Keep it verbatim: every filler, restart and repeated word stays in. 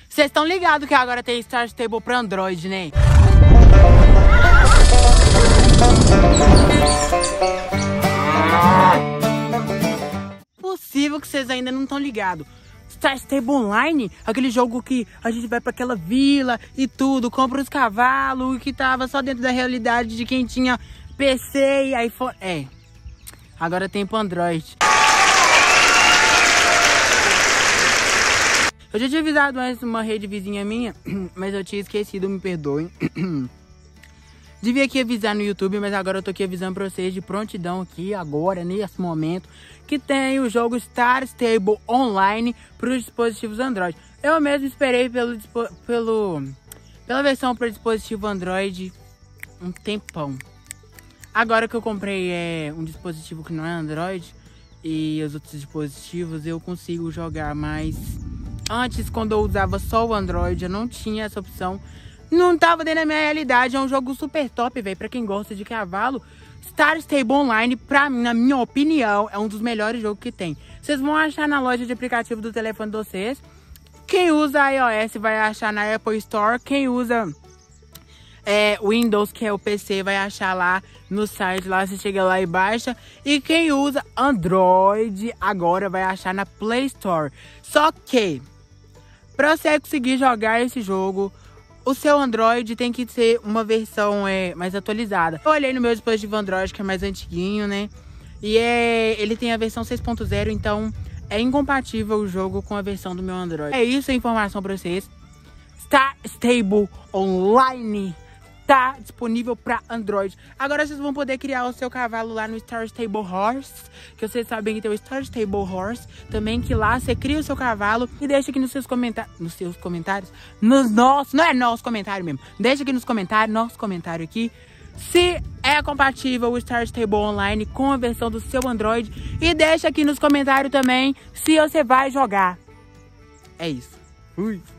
Vocês estão ligados que agora tem Star Stable pra Android, né? Possível que vocês ainda não estão ligados. Star Stable Online, aquele jogo que a gente vai pra aquela vila e tudo, compra os cavalos, que tava só dentro da realidade de quem tinha P C e iPhone. É, agora tem pro Android. Eu já tinha avisado antes uma rede vizinha minha, mas eu tinha esquecido, me perdoem. Devia aqui avisar no YouTube, mas agora eu tô aqui avisando pra vocês de prontidão aqui, agora, nesse momento, que tem o jogo Star Stable Online para os dispositivos Android. Eu mesmo esperei pelo, pelo, pela versão para dispositivo Android um tempão. Agora que eu comprei é, um dispositivo que não é Android e os outros dispositivos, eu consigo jogar mais. Antes, quando eu usava só o Android, eu não tinha essa opção. Não tava dentro da minha realidade. É um jogo super top, velho. Pra quem gosta de cavalo, Star Stable Online, pra mim, na minha opinião, é um dos melhores jogos que tem. Vocês vão achar na loja de aplicativo do telefone de vocês. Quem usa iOS vai achar na Apple Store. Quem usa é, Windows, que é o P C, vai achar lá no site. Lá você chega lá e baixa. E quem usa Android agora vai achar na Play Store. Só que, pra você conseguir jogar esse jogo, o seu Android tem que ser uma versão é, mais atualizada. Eu olhei no meu dispositivo Android, que é mais antiguinho, né? E é, ele tem a versão seis ponto zero, então é incompatível o jogo com a versão do meu Android. É isso a informação pra vocês. Star Stable Online tá disponível para Android. Agora vocês vão poder criar o seu cavalo lá no Star Stable Horse, que vocês sabem que tem o Star Stable Horse também, que lá você cria o seu cavalo e deixa aqui nos seus comentários, nos seus comentários, nos nossos, não é nosso comentário mesmo, deixa aqui nos comentários, nosso comentário aqui, se é compatível o Star Stable Online com a versão do seu Android, e deixa aqui nos comentários também se você vai jogar. É isso. Fui.